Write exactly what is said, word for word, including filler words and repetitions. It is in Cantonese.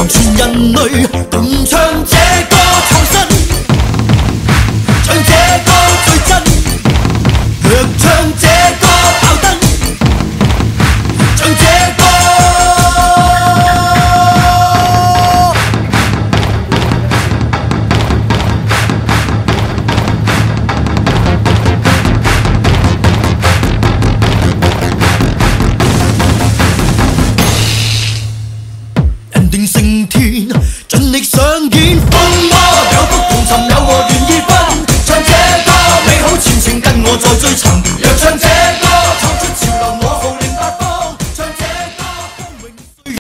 全人類共唱這歌創新，唱這歌最真，若唱這歌爆燈，唱這歌。人定勝天，盡力上演風魔，有福同尋，有我願意分，唱這歌美好前程，跟我再追尋。